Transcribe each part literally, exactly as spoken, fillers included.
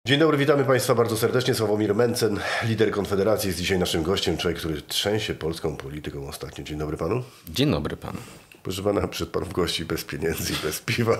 Dzień dobry, witamy Państwa bardzo serdecznie. Sławomir Mencen, lider Konfederacji, jest dzisiaj naszym gościem. Człowiek, który trzęsie polską polityką ostatnio. Dzień dobry Panu. Dzień dobry Panu. Proszę Pana, przyszedł Pan w gości bez pieniędzy i bez piwa.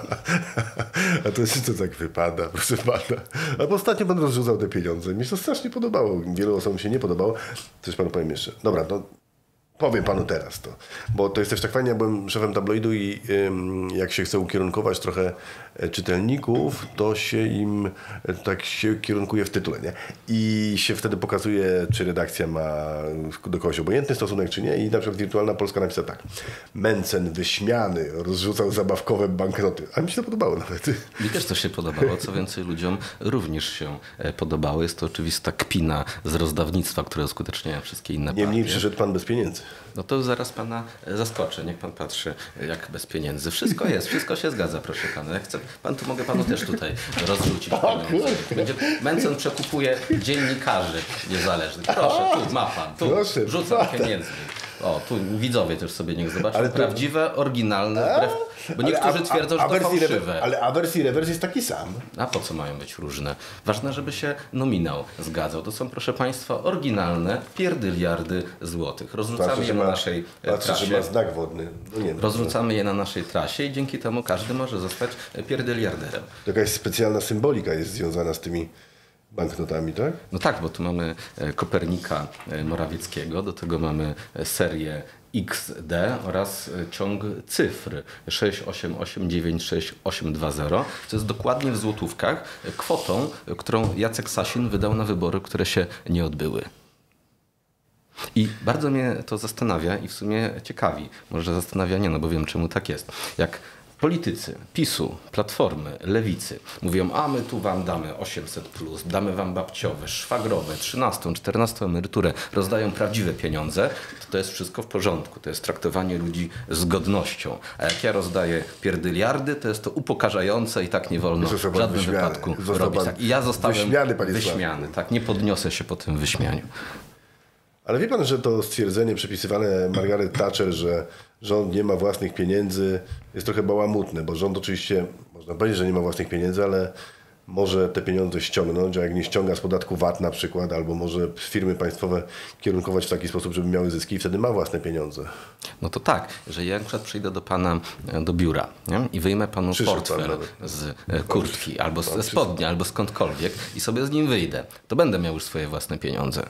A to jest, to tak wypada, proszę Pana. A ostatnio Pan rozrzucał te pieniądze. Mi się to strasznie podobało. Wielu osobom się nie podobało. Coś Panu powiem jeszcze. Dobra, no powiem Panu teraz to. Bo to jest też tak fajnie, ja byłem szefem tabloidu i ym, jak się chce ukierunkować trochę czytelników, to się im tak się kierunkuje w tytule, nie? I się wtedy pokazuje, czy redakcja ma do kogoś obojętny stosunek, czy nie. I na przykład Wirtualna Polska napisała tak. Mencen wyśmiany rozrzucał zabawkowe banknoty. A mi się to podobało nawet. Mi też to się podobało. Co więcej, ludziom również się podobało. Jest to oczywista kpina z rozdawnictwa, które uskuteczniają wszystkie inne partie. Niemniej przyszedł Pan bez pieniędzy. No to zaraz Pana zaskoczę. Niech Pan patrzy, jak bez pieniędzy. Wszystko jest, wszystko się zgadza, proszę Pana. Jak chce Pan, tu mogę Panu też tutaj rozrzucić pieniądze. Będzie, Mencen przekupuje dziennikarzy niezależnych. Proszę, tu ma Pan, tu Proszę, rzucam pieniędzmi. O, tu widzowie też sobie niech zobaczą. Ale to... Prawdziwe, oryginalne, wbrew... bo niektórzy a, twierdzą, a, że to fałszywe. Ale awers i rewers jest taki sam. A po co mają być różne? Ważne, żeby się nominał zgadzał. To są, proszę Państwa, oryginalne pierdyliardy złotych. Rozrzucamy Patrzę, je na ma, naszej patrzę, trasie. że ma znak wodny. No nie, Rozrzucamy je na naszej trasie i dzięki temu każdy może zostać pierdyliarderem. Jakaś specjalna symbolika jest związana z tymi banknotami, tak? No tak, bo tu mamy Kopernika Morawieckiego, do tego mamy serię X D oraz ciąg cyfr sześć osiem osiem dziewięć sześć osiem dwa zero, co jest dokładnie w złotówkach kwotą, którą Jacek Sasin wydał na wybory, które się nie odbyły. I bardzo mnie to zastanawia i w sumie ciekawi. Może zastanawia nie, no bo wiem czemu tak jest. Jak politycy PiSu, Platformy, Lewicy mówią, a my tu wam damy osiemset plus, damy wam babciowe, szwagrowe, trzynastą, czternastą emeryturę, rozdają prawdziwe pieniądze, to to jest wszystko w porządku. To jest traktowanie ludzi z godnością. A jak ja rozdaję pierdyliardy, to jest to upokarzające i tak nie wolno w żadnym wyśmiany. wypadku Został robić. Tak. I ja zostałem wyśmiany, panie wyśmiany. Tak, nie podniosę się po tym wyśmianiu. Ale wie pan, że to stwierdzenie przypisywane Margaret Thatcher, że rząd nie ma własnych pieniędzy, jest trochę bałamutne, bo rząd oczywiście, można powiedzieć, że nie ma własnych pieniędzy, ale może te pieniądze ściągnąć, a jak nie ściąga z podatku V A T na przykład, albo może firmy państwowe kierunkować w taki sposób, żeby miały zyski i wtedy ma własne pieniądze. No to tak, że ja na przykład przyjdę do pana do biura, nie? I wyjmę panu Przyszedł portfel pan z kurtki, albo ze spodni, albo skądkolwiek i sobie z nim wyjdę, to będę miał już swoje własne pieniądze.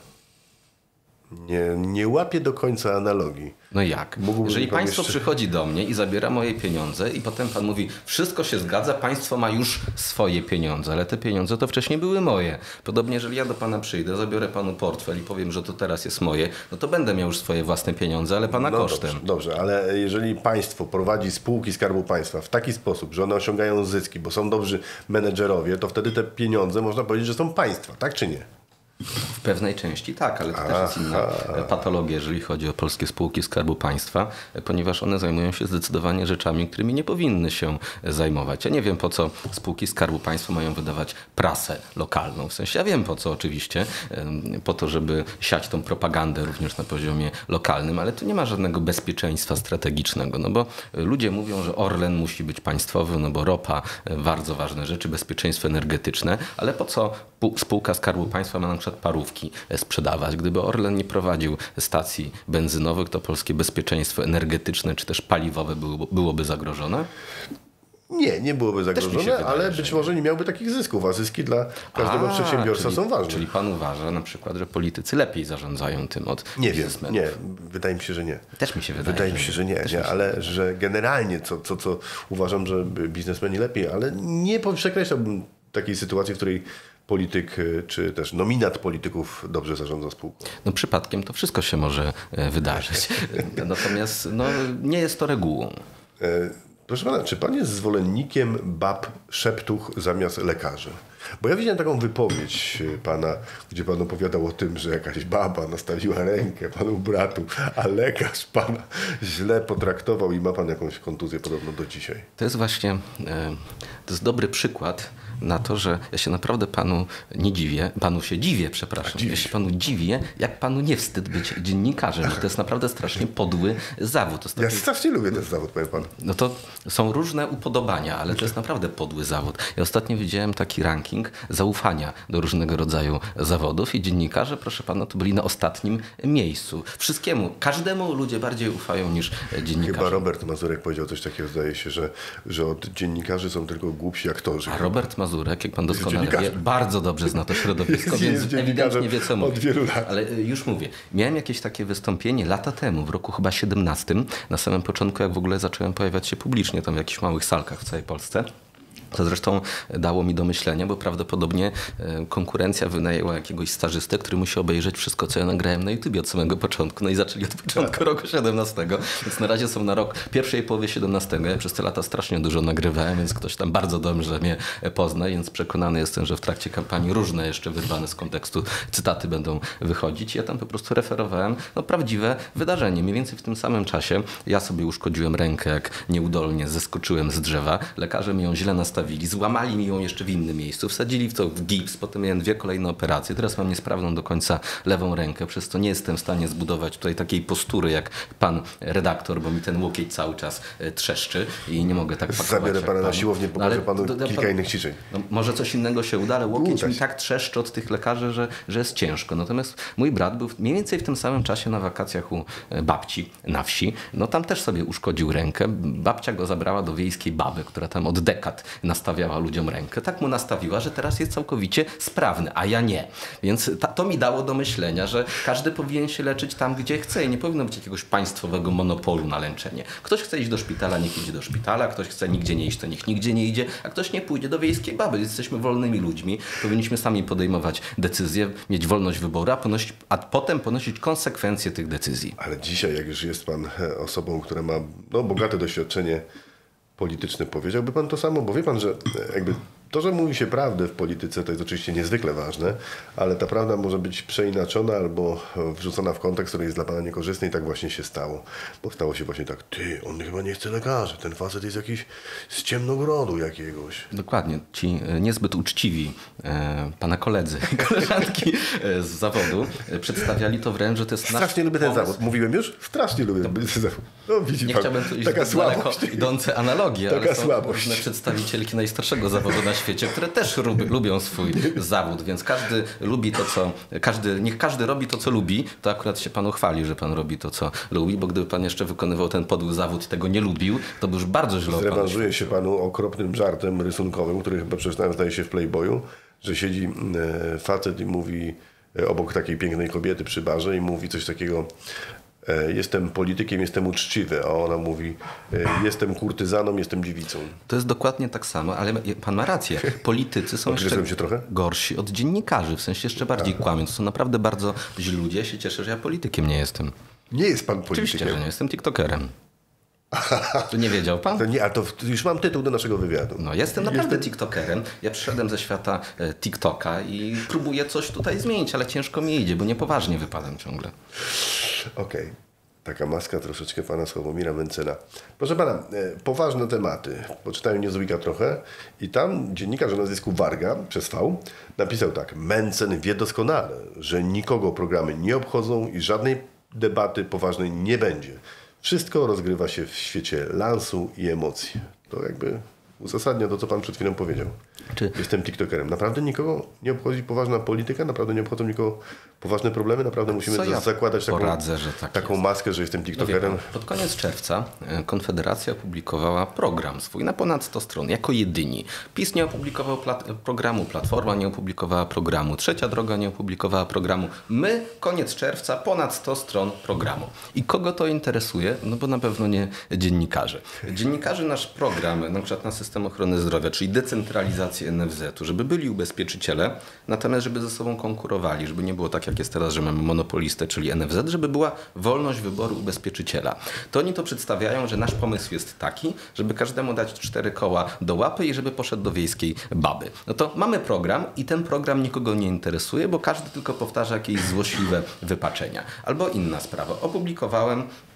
Nie, nie łapię do końca analogii. No jak? Mógłbym Jeżeli pan państwo jeszcze... przychodzi do mnie i zabiera moje pieniądze i potem pan mówi, wszystko się zgadza, państwo ma już swoje pieniądze, ale te pieniądze to wcześniej były moje. Podobnie, jeżeli ja do pana przyjdę, zabiorę panu portfel i powiem, że to teraz jest moje, no to będę miał już swoje własne pieniądze, ale pana no kosztem. Dobrze, dobrze, ale jeżeli państwo prowadzi spółki Skarbu Państwa w taki sposób, że one osiągają zyski, bo są dobrzy menedżerowie, to wtedy te pieniądze można powiedzieć, że są państwa, tak czy nie? W pewnej części tak, ale to Aha. też jest inna patologia, jeżeli chodzi o polskie spółki Skarbu Państwa, ponieważ one zajmują się zdecydowanie rzeczami, którymi nie powinny się zajmować. Ja nie wiem, po co spółki Skarbu Państwa mają wydawać prasę lokalną. W sensie ja wiem, po co oczywiście, po to, żeby siać tą propagandę również na poziomie lokalnym, ale tu nie ma żadnego bezpieczeństwa strategicznego, no bo ludzie mówią, że Orlen musi być państwowy, no bo ropa, bardzo ważne rzeczy, bezpieczeństwo energetyczne, ale po co spółka Skarbu Państwa ma na przykład parówki sprzedawać? Gdyby Orlen nie prowadził stacji benzynowych, to polskie bezpieczeństwo energetyczne czy też paliwowe było, byłoby zagrożone? Nie, nie byłoby zagrożone, wydaje, ale być nie. może nie miałby takich zysków, a zyski dla każdego a, przedsiębiorstwa czyli, są ważne. Czyli pan uważa na przykład, że politycy lepiej zarządzają tym od Nie wiem, nie. Wydaje mi się, że nie. Też mi się wydaje. Wydaje mi się, że nie, nie ale się... że generalnie co, co, co uważam, że biznesmeni lepiej, ale nie przekreślałbym takiej sytuacji, w której polityk czy też nominat polityków dobrze zarządza spółką. No przypadkiem to wszystko się może wydarzyć. Natomiast no, nie jest to regułą. Proszę pana, czy pan jest zwolennikiem bab szeptuch zamiast lekarzy? Bo ja widziałem taką wypowiedź pana, gdzie pan opowiadał o tym, że jakaś baba nastawiła rękę panu bratu, a lekarz pana źle potraktował i ma pan jakąś kontuzję podobno do dzisiaj. To jest właśnie, to jest dobry przykład na to, że ja się naprawdę panu nie dziwię, panu się dziwię, przepraszam, ja się panu dziwię, jak panu nie wstyd być dziennikarzem. To jest naprawdę strasznie podły zawód. Ostatnio... Ja strasznie lubię ten zawód, powiem panu. No to są różne upodobania, ale to jest naprawdę podły zawód. Ja ostatnio widziałem taki ranking zaufania do różnego rodzaju zawodów i dziennikarze, proszę pana, to byli na ostatnim miejscu. Wszystkiemu, każdemu ludzie bardziej ufają niż dziennikarze. Chyba Robert Mazurek powiedział coś takiego, zdaje się, że, że od dziennikarzy są tylko głupsi aktorzy. A Robert Mazurek, jak pan doskonale wie, bardzo dobrze zna to środowisko, jest, więc jest ewidentnie wie, co mówi. Od wielu lat. Ale już mówię, miałem jakieś takie wystąpienie lata temu, w roku chyba siedemnastym, na samym początku, jak w ogóle zacząłem pojawiać się publicznie, tam w jakichś małych salkach w całej Polsce. To zresztą dało mi do myślenia, bo prawdopodobnie konkurencja wynajęła jakiegoś stażystę, który musi obejrzeć wszystko, co ja nagrałem na YouTubie od samego początku. No i zaczęli od początku roku siedemnastego. Więc na razie są na rok pierwszej połowy siedemnastego. Ja przez te lata strasznie dużo nagrywałem, więc ktoś tam bardzo dobrze mnie pozna, więc przekonany jestem, że w trakcie kampanii różne jeszcze wyrwane z kontekstu cytaty będą wychodzić. Ja tam po prostu referowałem no, prawdziwe wydarzenie. Mniej więcej w tym samym czasie ja sobie uszkodziłem rękę, jak nieudolnie zeskoczyłem z drzewa. Lekarze mi ją źle nastawili. Złamali mi ją jeszcze w innym miejscu, wsadzili w to w gips, potem miałem dwie kolejne operacje. Teraz mam niesprawną do końca lewą rękę, przez to nie jestem w stanie zbudować tutaj takiej postury jak pan redaktor, bo mi ten łokieć cały czas trzeszczy i nie mogę tak pakować. Zabiorę pana na siłownię, pokażę no, panu do, do, kilka pan, innych ćwiczeń. No, może coś innego się uda, ale łokieć mi tak trzeszczy od tych lekarzy, że, że jest ciężko. Natomiast mój brat był mniej więcej w tym samym czasie na wakacjach u babci na wsi. No tam też sobie uszkodził rękę. Babcia go zabrała do wiejskiej baby, która tam od dekad nastawiała ludziom rękę. Tak mu nastawiła, że teraz jest całkowicie sprawny, a ja nie. Więc ta, to mi dało do myślenia, że każdy powinien się leczyć tam, gdzie chce i nie powinno być jakiegoś państwowego monopolu na leczenie. Ktoś chce iść do szpitala, niech idzie do szpitala, ktoś chce nigdzie nie iść, to niech nigdzie nie idzie, a ktoś nie pójdzie do wiejskiej baby. Jesteśmy wolnymi ludźmi, powinniśmy sami podejmować decyzje, mieć wolność wyboru, a, ponosić, a potem ponosić konsekwencje tych decyzji. Ale dzisiaj, jak już jest pan osobą, która ma no, bogate doświadczenie polityczny, powiedziałby pan to samo, bo wie pan, że jakby to, że mówi się prawdę w polityce, to jest oczywiście niezwykle ważne, ale ta prawda może być przeinaczona albo wrzucona w kontekst, który jest dla pana niekorzystny i tak właśnie się stało. Bo stało się właśnie tak, ty, on chyba nie chce lekarzy, ten facet jest jakiś z ciemnogrodu jakiegoś. Dokładnie. Ci niezbyt uczciwi e, pana koledzy i koleżanki z zawodu e, przedstawiali to wręcz, że to jest Strasznie lubię ten zawód. Mówiłem już? Strasznie lubię ten zawód. No, widzi nie pan, chciałbym tu iść taka daleko słabość. idące analogie, taka ale są słabość. różne przedstawicielki najstarszego zawodu na świecie, które też lubi, lubią swój zawód, więc każdy lubi to, co... Każdy, niech każdy robi to, co lubi, to akurat się panu chwali, że pan robi to, co lubi, bo gdyby pan jeszcze wykonywał ten podły zawód i tego nie lubił, to by już bardzo źle o panu Zrewanżuję się panu okropnym żartem rysunkowym, który chyba przeczytałem, zdaje się, w Playboyu, że siedzi e, facet i mówi e, obok takiej pięknej kobiety przy barze i mówi coś takiego: e, jestem politykiem, jestem uczciwy, a ona mówi: e, jestem kurtyzaną, jestem dziewicą. To jest dokładnie tak samo, ale pan ma rację. Politycy są jeszcze się trochę? gorsi od dziennikarzy, w sensie jeszcze bardziej kłamią. To są naprawdę bardzo źli ludzie. Ja się cieszę, że ja politykiem nie jestem. Nie jest pan politykiem. Oczywiście, że nie. Jestem tiktokerem. To nie wiedział pan? To nie, a to już mam tytuł do naszego wywiadu. No, jestem naprawdę jestem... tiktokerem. Ja przyszedłem ze świata e, TikToka i próbuję coś tutaj zmienić, ale ciężko mi idzie, bo niepoważnie wypadam ciągle. Okej. Okay. Taka maska troszeczkę pana Sławomira Mentzena. Proszę pana, e, poważne tematy. Poczytałem Newsweeka trochę i tam dziennikarz o nazwisku Warga przez V napisał tak: Mentzen wie doskonale, że nikogo programy nie obchodzą i żadnej debaty poważnej nie będzie. Wszystko rozgrywa się w świecie lansu i emocji. To jakby uzasadnia to, co pan przed chwilą powiedział. Czy... Jestem tiktokerem. Naprawdę nikogo nie obchodzi poważna polityka? Naprawdę nie obchodzą nikogo poważne problemy? Naprawdę musimy ja zakładać taką, poradzę, że tak taką maskę, że jestem tiktokerem? No wie, pod koniec czerwca Konfederacja opublikowała program swój na ponad sto stron, jako jedyni. PiS nie opublikował plat- programu, Platforma nie opublikowała programu, Trzecia Droga nie opublikowała programu. My, koniec czerwca, ponad sto stron programu. I kogo to interesuje? No bo na pewno nie dziennikarzy. Dziennikarzy nasz program, na przykład na system ochrony zdrowia, czyli decentralizację N F Z-u, żeby byli ubezpieczyciele, natomiast żeby ze sobą konkurowali, żeby nie było tak, jak jest teraz, że mamy monopolistę, czyli N F Z, żeby była wolność wyboru ubezpieczyciela. To oni to przedstawiają, że nasz pomysł jest taki, żeby każdemu dać cztery koła do łapy i żeby poszedł do wiejskiej baby. No to mamy program i ten program nikogo nie interesuje, bo każdy tylko powtarza jakieś złośliwe wypaczenia. Albo inna sprawa. Opublikowałem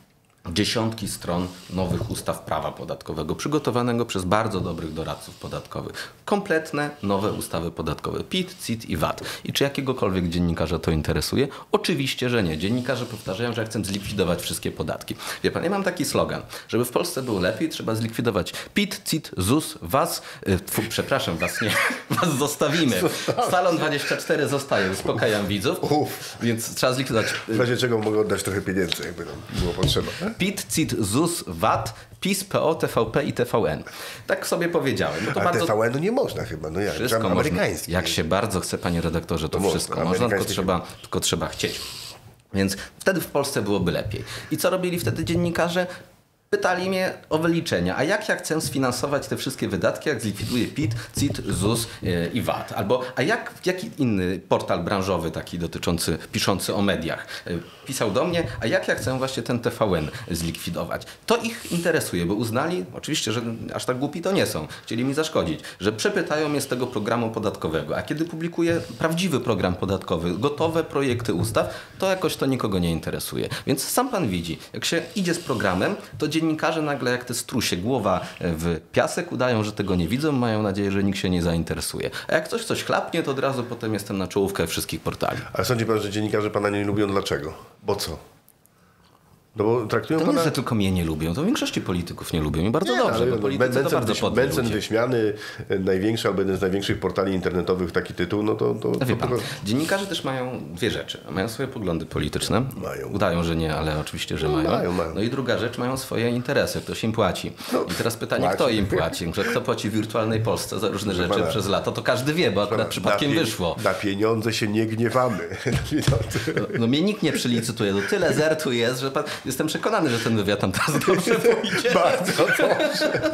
dziesiątki stron nowych ustaw prawa podatkowego, przygotowanego przez bardzo dobrych doradców podatkowych. Kompletne, nowe ustawy podatkowe. P I T, C I T i V A T. I czy jakiegokolwiek dziennikarza to interesuje? Oczywiście, że nie. Dziennikarze powtarzają, że ja chcę zlikwidować wszystkie podatki. Wie pan, ja mam taki slogan. Żeby w Polsce było lepiej, trzeba zlikwidować P I T, C I T, Z U S, V A S. Yy, tfu, przepraszam, was nie. Was zostawimy. Salon dwadzieścia cztery zostaje. Uspokajam widzów. Uf. Więc trzeba zlikwidować. W razie czego mogę oddać trochę pieniędzy, jakby nam było potrzeba. P I T, C I T, Z U S, V A T, P I S, P O, T V P i T V N. Tak sobie powiedziałem. No to A bardzo... T V N-u nie można chyba, no jak? Wszystko Amerykański. Jak się bardzo chce, panie redaktorze, to, to wszystko można, można tylko, trzeba, tylko trzeba chcieć. Więc wtedy w Polsce byłoby lepiej. I co robili wtedy dziennikarze? Pytali mnie o wyliczenia, a jak ja chcę sfinansować te wszystkie wydatki, jak zlikwiduję P I T, C I T, Z U S i V A T? Albo, a jak, jaki inny portal branżowy, taki dotyczący, piszący o mediach, pisał do mnie, a jak ja chcę właśnie ten T V N zlikwidować? To ich interesuje, bo uznali, oczywiście, że aż tak głupi to nie są, chcieli mi zaszkodzić, że przepytają mnie z tego programu podatkowego, a kiedy publikuję prawdziwy program podatkowy, gotowe projekty ustaw, to jakoś to nikogo nie interesuje. Więc sam pan widzi, jak się idzie z programem, to dziennikarze nagle jak te strusie, głowa w piasek, udają, że tego nie widzą, mają nadzieję, że nikt się nie zainteresuje. A jak ktoś coś chlapnie, to od razu potem jestem na czołówkę wszystkich portali. Ale sądzi pan, że dziennikarze pana nie lubią dlaczego? Bo co? No bo traktują to pana... nie, że tylko mnie nie lubią, to w większości polityków nie lubią i bardzo nie, dobrze, bo politycy Mencen, to bardzo wyś, podli Mencen ludzie. wyśmiany, największy albo jeden z największych portali internetowych, taki tytuł, no to... to, no wie to pan, dziennikarze też mają dwie rzeczy. Mają swoje poglądy polityczne. Mają. Udają, że nie, ale oczywiście, że no, mają. mają, mają. No i druga rzecz, mają swoje interesy. Ktoś im płaci. No, I teraz pytanie, płaci. Kto im płaci? Że kto płaci w wirtualnej Polsce za różne rzeczy pana, przez lata? To każdy wie, bo akurat przypadkiem na wyszło. Na pieniądze się nie gniewamy. no, no mnie nikt nie przelicytuje. No tyle zer tu jest, że pan... jestem przekonany, że ten wywiad tam teraz dobrze pójdzie. Bardzo dobrze.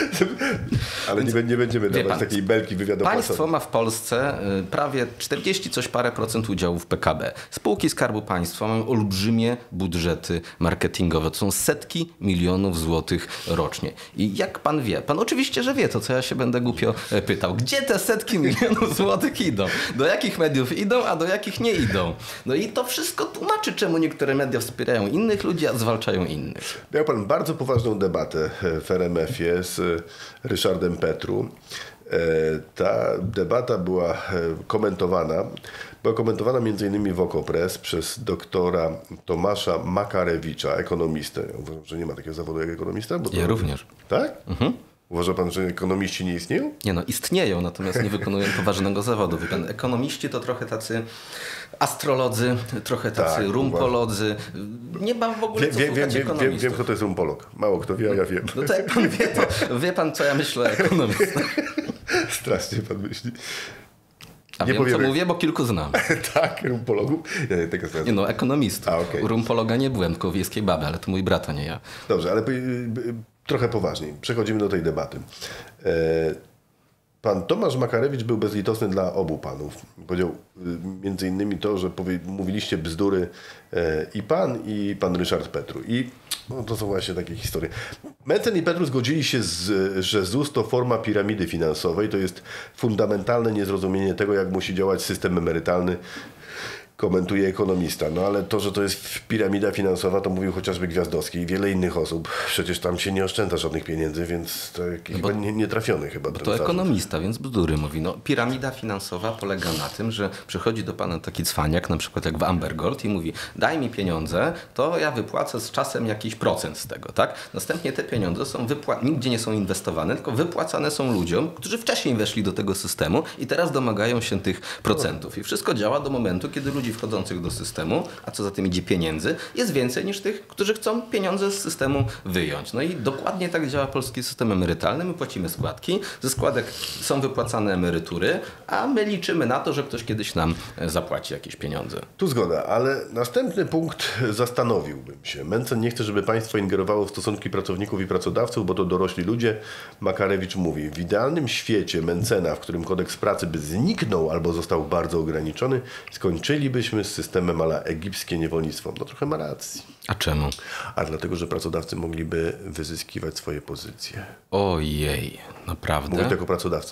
Ale nie, nie będziemy dawać pan, takiej belki wywiadowej. Państwo ma w Polsce prawie czterdzieści coś parę procent udziałów w P K B. Spółki Skarbu Państwa mają olbrzymie budżety marketingowe. To są setki milionów złotych rocznie. I jak pan wie, pan oczywiście, że wie to, co ja się będę głupio pytał. Gdzie te setki milionów złotych idą? Do jakich mediów idą, a do jakich nie idą? No i to wszystko tłumaczy, czemu niektóre media wspierają innych ludzi, a zwalczają innych. Miał pan bardzo poważną debatę w R M F-ie z Ryszardem Petru. Ta debata była komentowana. Była komentowana między innymi w Okopres przez doktora Tomasza Makarewicza, ekonomistę. Ja uważam, że nie ma takiego zawodu jak ekonomista. Bo to... Ja również. Tak? Mhm. Uważa pan, że ekonomiści nie istnieją? Nie no, istnieją, natomiast nie wykonują poważnego zawodu. Wie pan, ekonomiści to trochę tacy astrolodzy, trochę tacy tak, rumpolodzy. Nie ma w ogóle co wie, słuchać wie, ekonomistów. Wiem, wiem, kto to jest rumpolog. Mało kto wie, a ja wiem. No to jak pan wie, to wie pan, co ja myślę o ekonomistach. Strasznie pan myśli. A nie wiem, powiemy. Co mówię, bo kilku znam. Tak, rumpologów? Ja nie, tego nie no, ekonomistów. A, okay. Rumpologa nie byłem, tylko wiejskiej baby, ale to mój brat, a nie ja. Dobrze, ale trochę poważniej. Przechodzimy do tej debaty. Pan Tomasz Makarewicz był bezlitosny dla obu panów. Powiedział między innymi to, że powie, mówiliście bzdury i pan, i pan Ryszard Petru. I no, to są właśnie takie historie. Mencen i Petru zgodzili się, z, że Z U S to forma piramidy finansowej. To jest fundamentalne niezrozumienie tego, jak musi działać system emerytalny. Komentuje ekonomista. No ale to, że to jest piramida finansowa, to mówił chociażby Gwiazdowski i wiele innych osób. Przecież tam się nie oszczędza żadnych pieniędzy, więc to jakiś no bo, chyba nie, nietrafiony chyba. Bo to zarzut. Ekonomista, więc bzdury mówi. No, piramida finansowa polega na tym, że przychodzi do pana taki cwaniak, na przykład jak w Amber Gold i mówi, daj mi pieniądze, to ja wypłacę z czasem jakiś procent z tego, tak? Następnie te pieniądze są wypła- nigdzie nie są inwestowane, tylko wypłacane są ludziom, którzy wcześniej weszli do tego systemu i teraz domagają się tych procentów. I wszystko działa do momentu, kiedy ludzie wchodzących do systemu, a co za tym idzie pieniędzy, jest więcej niż tych, którzy chcą pieniądze z systemu wyjąć. No i dokładnie tak działa polski system emerytalny. My płacimy składki, ze składek są wypłacane emerytury, a my liczymy na to, że ktoś kiedyś nam zapłaci jakieś pieniądze. Tu zgoda, ale następny punkt zastanowiłbym się. Mencen nie chce, żeby państwo ingerowało w stosunki pracowników i pracodawców, bo to dorośli ludzie. Makarewicz mówi, w idealnym świecie Mencena, w którym kodeks pracy by zniknął albo został bardzo ograniczony, skończylibyśmy z systemem a la egipskie niewolnictwo. No trochę ma racji. A czemu? A dlatego, że pracodawcy mogliby wyzyskiwać swoje pozycje. Ojej, naprawdę? Mówię jako pracodawca.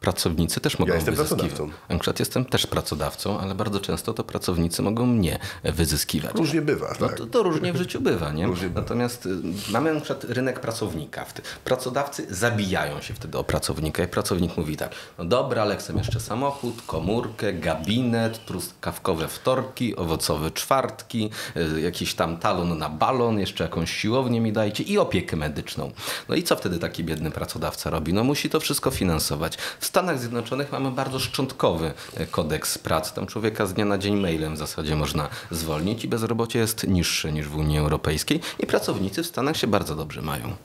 pracownicy też mogą Ja jestem wyzyskiwać. pracodawcą. Na przykład jestem też pracodawcą, ale bardzo często to pracownicy mogą mnie wyzyskiwać. Różnie bywa, No tak. to, to różnie w życiu bywa, nie? Różnie bywa. Natomiast y, mamy na przykład rynek pracownika. Pracodawcy zabijają się wtedy o pracownika i pracownik mówi tak, no dobra, ale chcę jeszcze samochód, komórkę, gabinet, truskawkowe wtorki, owocowe czwartki, y, jakiś tam talon na balon, jeszcze jakąś siłownię mi dajcie i opiekę medyczną. No i co wtedy taki biedny pracodawca robi? No musi to wszystko finansować. W Stanach Zjednoczonych mamy bardzo szczątkowy kodeks pracy. Tam człowieka z dnia na dzień mailem w zasadzie można zwolnić i bezrobocie jest niższe niż w Unii Europejskiej i pracownicy w Stanach się bardzo dobrze mają.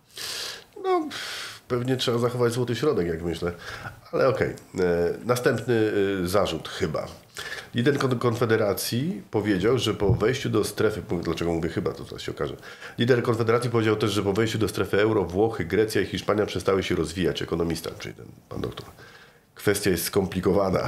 No, pewnie trzeba zachować złoty środek, jak myślę. Ale okej. Okay. Następny y, zarzut chyba. Lider kon- Konfederacji powiedział, że po wejściu do strefy... Dlaczego mówię chyba, to teraz się okaże. Lider Konfederacji powiedział też, że po wejściu do strefy euro Włochy, Grecja i Hiszpania przestały się rozwijać. Ekonomista, czyli ten pan doktor. Kwestia jest skomplikowana,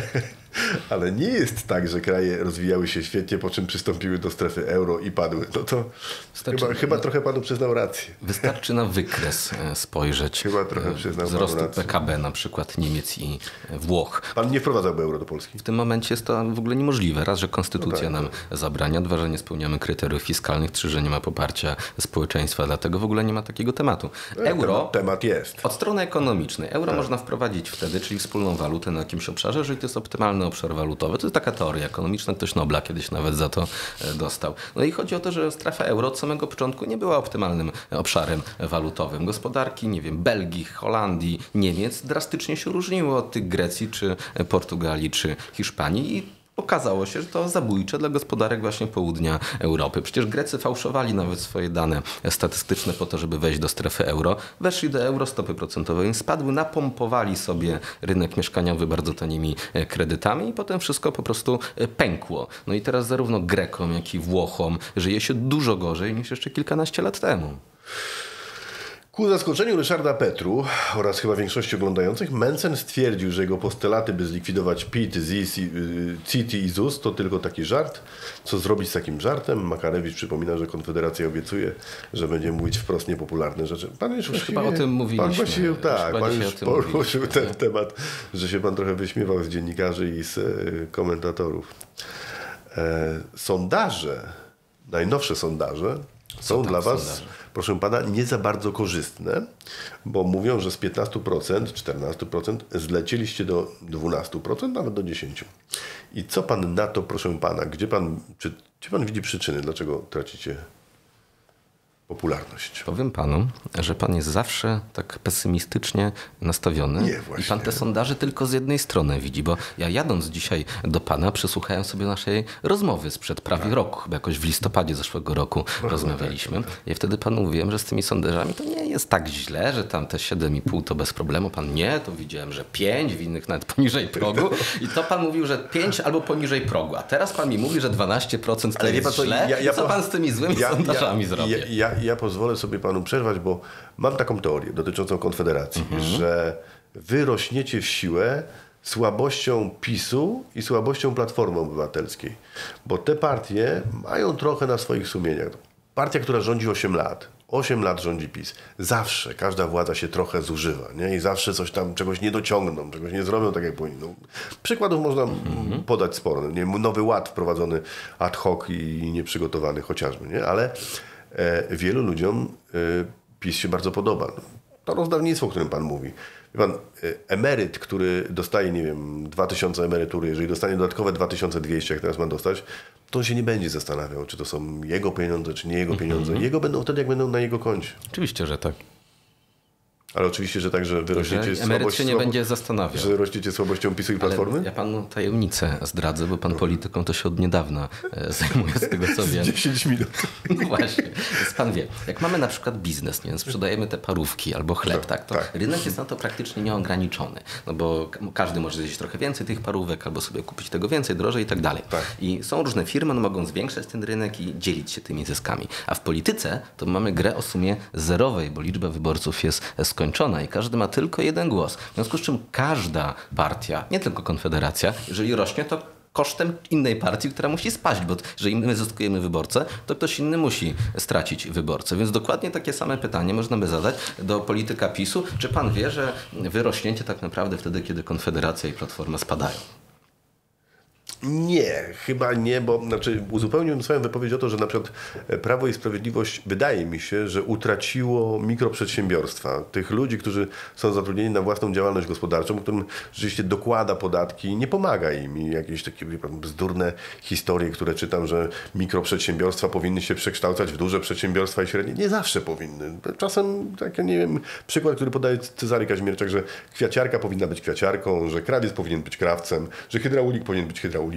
ale nie jest tak, że kraje rozwijały się świetnie, po czym przystąpiły do strefy euro i padły. No to Wystarczy, chyba, chyba trochę panu przyznał rację. Wystarczy na wykres spojrzeć Chyba trochę przyznał wzrostu panu rację. P K B na przykład Niemiec i Włoch. Pan nie wprowadzałby euro do Polski? W tym momencie jest to w ogóle niemożliwe. Raz, że konstytucja No tak, nam zabrania, dwa, że nie spełniamy kryteriów fiskalnych, trzy, że nie ma poparcia społeczeństwa, dlatego w ogóle nie ma takiego tematu. Euro... Temat, temat jest. Od strony ekonomicznej. Euro tak. można wprowadzić wtedy, czyli wspólną walutę na jakimś obszarze, jeżeli to jest optymalny obszar walutowy. To jest taka teoria ekonomiczna, ktoś Nobla kiedyś nawet za to dostał. No i chodzi o to, że strefa euro od samego początku nie była optymalnym obszarem walutowym. Gospodarki, nie wiem, Belgii, Holandii, Niemiec drastycznie się różniły od tych Grecji, czy Portugalii, czy Hiszpanii i okazało się, że to zabójcze dla gospodarek właśnie południa Europy. Przecież Grecy fałszowali nawet swoje dane statystyczne po to, żeby wejść do strefy euro. Weszli do euro, stopy procentowe im spadły, napompowali sobie rynek mieszkaniowy bardzo tanimi kredytami i potem wszystko po prostu pękło. No i teraz zarówno Grekom, jak i Włochom żyje się dużo gorzej niż jeszcze kilkanaście lat temu. Ku zaskoczeniu Ryszarda Petru oraz chyba większości oglądających, Mencen stwierdził, że jego postulaty, by zlikwidować P I T, Z I S, C I T i Z U S to tylko taki żart. Co zrobić z takim żartem? Makarewicz przypomina, że Konfederacja obiecuje, że będzie mówić wprost niepopularne rzeczy. Pan już już chyba o tym mówiliśmy. Pan właściwie, tak, już pan już poruszył ten nie? temat, że się pan trochę wyśmiewał z dziennikarzy i z e, komentatorów. E, sondaże, najnowsze sondaże są tam dla was, sondaże? proszę pana, nie za bardzo korzystne, bo mówią, że z piętnastu procent, czternastu procent zlecieliście do dwunastu procent, nawet do dziesięciu procent. I co pan na to, proszę pana, gdzie pan, czy, gdzie pan widzi przyczyny, dlaczego tracicie popularność? Powiem panu, że pan jest zawsze tak pesymistycznie nastawiony. Nie, właśnie. I pan te sondaże tylko z jednej strony widzi, bo ja jadąc dzisiaj do pana przesłuchałem sobie naszej rozmowy sprzed prawie tak. roku, chyba jakoś w listopadzie zeszłego roku no, rozmawialiśmy. Tak, tak. I wtedy panu mówiłem, że z tymi sondażami to nie jest tak źle, że tam te siedem i pół to bez problemu. Pan nie, to widziałem, że pięć, w innych nawet poniżej progu. I to pan mówił, że pięć albo poniżej progu. A teraz pan mi mówi, że dwanaście procent to Ale jest pan, to źle. ja, ja, I co pan z tymi złymi ja, sondażami ja, zrobi? Ja, ja, ja pozwolę sobie panu przerwać, bo mam taką teorię dotyczącą Konfederacji, mhm. że wy rośniecie w siłę słabością PiSu i słabością Platformy Obywatelskiej. Bo te partie mają trochę na swoich sumieniach. Partia, która rządzi osiem lat, osiem lat rządzi PiS. Zawsze każda władza się trochę zużywa, nie? I zawsze coś tam, czegoś nie dociągną, czegoś nie zrobią tak jak powinno. Przykładów można mhm. podać sporo. Nie? Nowy Ład wprowadzony ad hoc i nieprzygotowany chociażby, nie? Ale e, wielu ludziom e, PiS się bardzo podoba. To rozdawnictwo, o którym pan mówi. Wie pan, emeryt, który dostaje, nie wiem, dwa tysiące emerytury, jeżeli dostanie dodatkowe dwa tysiące dwieście, jak teraz ma dostać, to on się nie będzie zastanawiał, czy to są jego pieniądze, czy nie jego pieniądze. Mm-hmm. Jego będą wtedy, jak będą na jego koncie. Oczywiście, że tak. Ale oczywiście, że tak, że wy rośniecie że emeryt się nie słabo... będzie zastanawiał. Że rośniecie słabością PiSu i Platformy? Ale ja panu tajemnicę zdradzę, bo pan no. polityką to się od niedawna zajmuje, z tego co wiem. dziesięć minut. No właśnie. Więc pan wie, jak mamy na przykład biznes, nie wiem, sprzedajemy te parówki albo chleb, no, tak, to tak. rynek jest na to praktycznie nieograniczony. No bo każdy może zjeść trochę więcej tych parówek albo sobie kupić tego więcej, drożej i tak dalej. Tak. I są różne firmy, one mogą zwiększać ten rynek i dzielić się tymi zyskami. A w polityce to mamy grę o sumie zerowej, bo liczba wyborców jest skończona i każdy ma tylko jeden głos. W związku z czym każda partia, nie tylko Konfederacja, jeżeli rośnie, to kosztem innej partii, która musi spaść, bo jeżeli my zyskujemy wyborcę, to ktoś inny musi stracić wyborcę. Więc dokładnie takie same pytanie można by zadać do polityka PiSu. Czy pan wie, że wy rośniecie tak naprawdę wtedy, kiedy Konfederacja i Platforma spadają? Nie, chyba nie, bo znaczy uzupełniłem swoją wypowiedź o to, że na przykład Prawo i Sprawiedliwość wydaje mi się, że utraciło mikroprzedsiębiorstwa. Tych ludzi, którzy są zatrudnieni na własną działalność gospodarczą, którym rzeczywiście dokłada podatki, nie pomaga im. I jakieś takie bzdurne historie, które czytam, że mikroprzedsiębiorstwa powinny się przekształcać w duże przedsiębiorstwa i średnie. Nie zawsze powinny. Czasem, tak, nie wiem, przykład, który podaje Cezary Kazimierczak, że kwiaciarka powinna być kwiaciarką, że krawiec powinien być krawcem, że hydraulik powinien być hydraulikiem.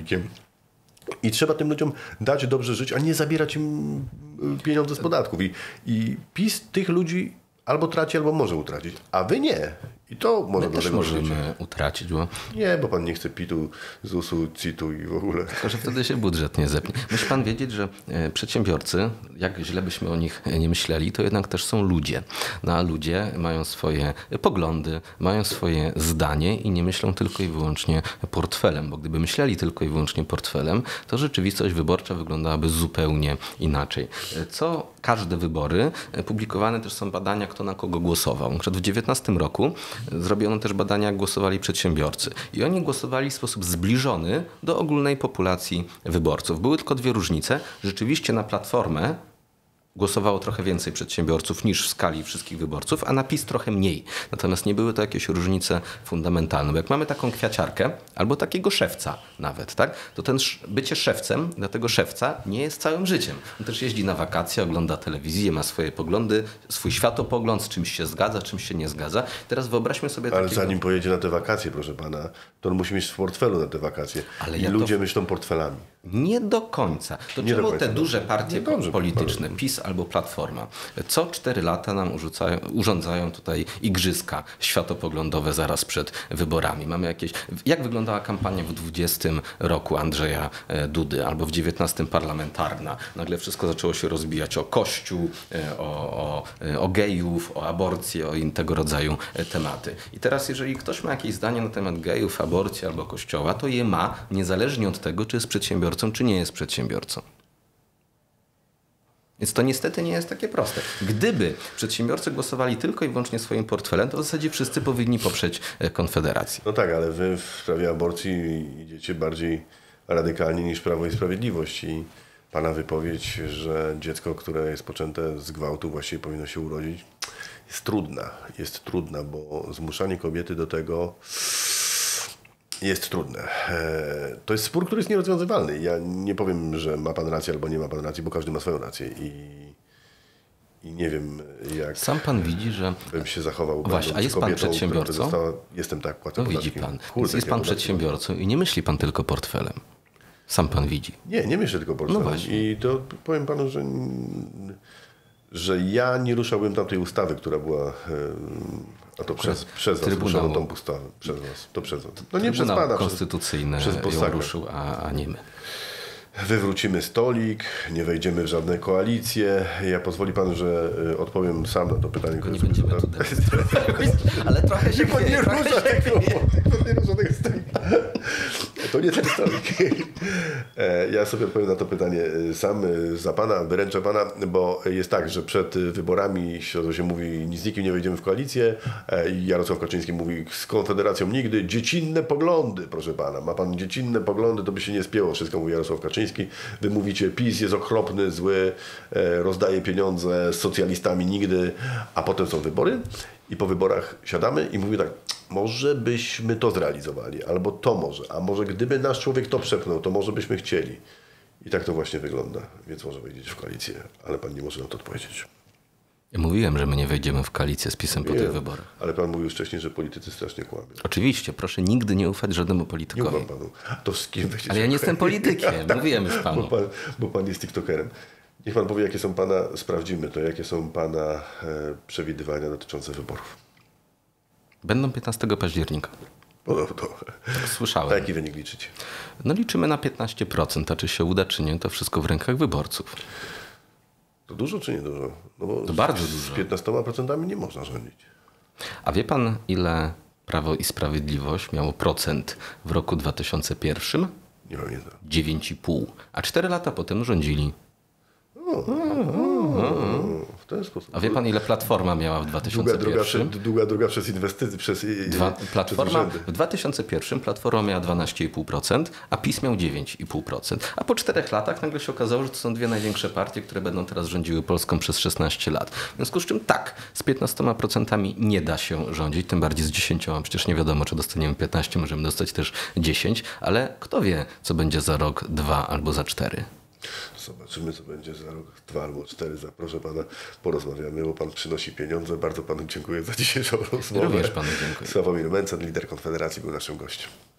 I trzeba tym ludziom dać dobrze żyć, a nie zabierać im pieniądze z podatków. I, i PiS tych ludzi albo traci, albo może utracić. A wy nie. I to może My też możemy życie. utracić, bo... Nie, bo pan nie chce pitu, zusu, citu i w ogóle. Tylko, że wtedy się budżet nie zepnie. Musi pan wiedzieć, że przedsiębiorcy, jak źle byśmy o nich nie myśleli, to jednak też są ludzie. No a ludzie mają swoje poglądy, mają swoje zdanie i nie myślą tylko i wyłącznie portfelem, bo gdyby myśleli tylko i wyłącznie portfelem, to rzeczywistość wyborcza wyglądałaby zupełnie inaczej. Co każde wybory, publikowane też są badania, kto na kogo głosował. Na przykład w dziewiętnastym roku zrobiono też badania, jak głosowali przedsiębiorcy. I oni głosowali w sposób zbliżony do ogólnej populacji wyborców. Były tylko dwie różnice. Rzeczywiście na Platformę głosowało trochę więcej przedsiębiorców niż w skali wszystkich wyborców, a na PiS trochę mniej. Natomiast nie były to jakieś różnice fundamentalne. Bo jak mamy taką kwiaciarkę, albo takiego szewca nawet, tak, to ten bycie szewcem dla tego szewca nie jest całym życiem. On też jeździ na wakacje, ogląda telewizję, ma swoje poglądy, swój światopogląd, z czymś się zgadza, czymś się nie zgadza. Teraz wyobraźmy sobie Ale takiego... zanim pojedzie na te wakacje, proszę pana, to on musi mieć w portfelu na te wakacje. Ale I ja ludzie to... myślą portfelami. Nie do końca. To Nie czemu do końca, te duże partie no dobrze, polityczne, PiS albo Platforma, co cztery lata nam urzucają, urządzają tutaj igrzyska światopoglądowe zaraz przed wyborami? Mamy jakieś... Jak wyglądała kampania w dwudziestym roku Andrzeja Dudy albo w dziewiętnastym parlamentarna? Nagle wszystko zaczęło się rozbijać o Kościół, o, o, o gejów, o aborcję, o tego rodzaju tematy. I teraz jeżeli ktoś ma jakieś zdanie na temat gejów, aborcji albo Kościoła, to je ma niezależnie od tego, czy jest przedsiębiorcą, czy nie jest przedsiębiorcą. Więc to niestety nie jest takie proste. Gdyby przedsiębiorcy głosowali tylko i wyłącznie swoim portfelem, to w zasadzie wszyscy powinni poprzeć Konfederację. No tak, ale wy w sprawie aborcji idziecie bardziej radykalnie niż Prawo i Sprawiedliwość. I pana wypowiedź, że dziecko, które jest poczęte z gwałtu, właściwie powinno się urodzić, jest trudna. Jest trudna, bo zmuszanie kobiety do tego jest trudne. To jest spór, który jest nierozwiązywalny. Ja nie powiem, że ma pan rację albo nie ma pan racji, bo każdy ma swoją rację i, i nie wiem, jak sam pan widzi, że... bym się zachował. Właśnie, a jest pan kobietą, przedsiębiorcą? Została... Jestem, tak, płacę No widzi podatki. pan, Kurde, jest pan przedsiębiorcą i nie myśli pan tylko portfelem. Sam pan widzi. Nie, nie myślę tylko portfelem. No właśnie. I to powiem panu, że, że ja nie ruszałbym tamtej ustawy, która była... A to przez, przez was ruszono tą ustawę. Przez was. To przez was. No nie przez pana. Konstytucyjny przez, przez ją ruszył, a, a nie my. Wywrócimy stolik, nie wejdziemy w żadne koalicje. Ja pozwoli pan, że odpowiem sam na to pytanie. Nie będziemy tu ale trochę się nie, nie rusza tego. Nie rusza tego stolika. To nie ten stolik. Ja sobie odpowiem na to pytanie sam za pana, wyręczę pana, bo jest tak, że przed wyborami to się mówi, z nikim nie wejdziemy w koalicję. I Jarosław Kaczyński mówi, z Konfederacją nigdy. Dziecinne poglądy, proszę pana. Ma pan dziecinne poglądy, to by się nie spięło. Wszystko mówi Jarosław Kaczyński. Wy mówicie, PiS jest okropny, zły, rozdaje pieniądze z socjalistami nigdy, a potem są wybory i po wyborach siadamy i mówimy tak, może byśmy to zrealizowali, albo to może, a może gdyby nasz człowiek to przepchnął, to może byśmy chcieli. I tak to właśnie wygląda, więc może wejdziecie w koalicję, ale pan nie może na to odpowiedzieć. Ja mówiłem, że my nie wejdziemy w koalicję z PiS-em po Nie, tych wyborach. Ale pan mówił wcześniej, że politycy strasznie kłamią. Oczywiście, proszę nigdy nie ufać żadnemu Nie politykowi. ufam panu. To z kim wejdziecie? Ale ja nie jestem politykiem, mówiłem już Bo panu. pan, bo pan jest tiktokerem. Niech pan powie, jakie są pana, sprawdzimy to, jakie są pana e, przewidywania dotyczące wyborów. Będą piętnastego października. No, no, to, Tak słyszałem. na jaki wynik liczycie? No liczymy na piętnaście procent, a czy się uda, czy nie, to wszystko w rękach wyborców. To dużo czy nie dużo? No bo To bardzo z, dużo. Z piętnastoma procentami nie można rządzić. A wie pan, ile Prawo i Sprawiedliwość miało procent w roku dwa tysiące pierwszym? Nie pamiętam. dziewięć i pół. A cztery lata potem rządzili. O, o, o, w ten sposób. A wie pan, ile Platforma miała w dwa tysiące pierwszym? Długa, długa, długa przez inwestycje, przez, Dwa, platforma, przez w dwa tysiące pierwszym Platforma miała dwanaście i pół procent, a PiS miał dziewięć i pół procent. A po czterech latach nagle się okazało, że to są dwie największe partie, które będą teraz rządziły Polską przez szesnaście lat. W związku z czym tak, z piętnastoma procentami nie da się rządzić, tym bardziej z dziesięcioma. Przecież nie wiadomo, czy dostaniemy piętnaście, możemy dostać też dziesięć, ale kto wie, co będzie za rok, dwa albo za cztery. Zobaczymy, co będzie za rok, dwa albo cztery. Zaproszę pana, porozmawiamy, bo pan przynosi pieniądze. Bardzo panu dziękuję za dzisiejszą rozmowę. Również panu dziękuję. Sławomir Mencen, lider Konfederacji, był naszym gościem.